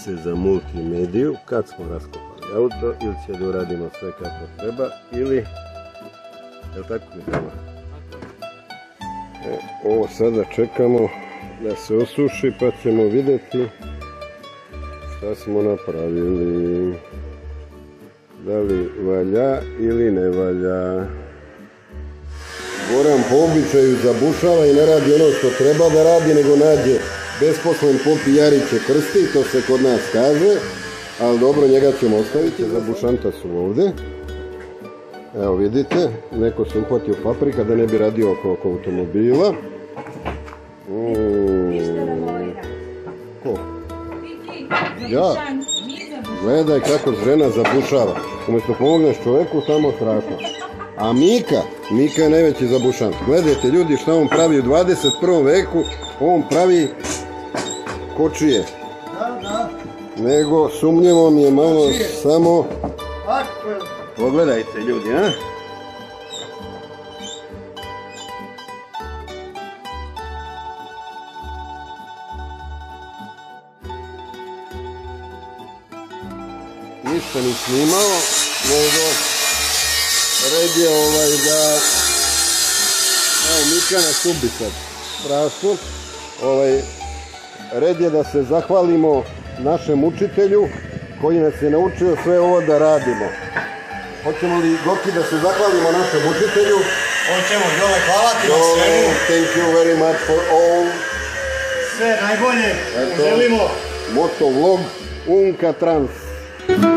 matrice za multimediju, kad smo raskopali auto, ili će da uradimo sve kako treba, ili, je li tako mi treba? Ovo sada čekamo da se osuši pa ćemo vidjeti šta smo napravili, da li valja ili ne valja. Goran po običaju zabušava i ne radi ono što treba da radi, nego nađe besposlen pop i Jariće krsti, to se kod nas kaže, ali dobro, njega ćemo ostaviti, zabušanta su ovdje. Evo vidite, neko se uhvatio paprika da ne bi radio oko automobila. Ko? Ja? Gledaj kako žena zabušava. Umjesto pomogneš čovjeku, samo strašno. A Mika je najveći zabušant. Gledajte ljudi što on pravi u 21. veku, on pravi kočije. Nego sumnjivo mi je malo samo... Pogledajte ljudi, a? Ništa ni snimao, nego red je da... Evo, Mika nas ubi sad, strašno. Red je da se zahvalimo našem učitelju koji nas je naučio sve ovo da radimo. Hoćemo li, Goki, da se zahvalimo našem učitelju? Hoćemo, Jole, hvala ti na svemu. Thank you very much for all. Sve najbolje, želimo. Motovlog Unka Trans.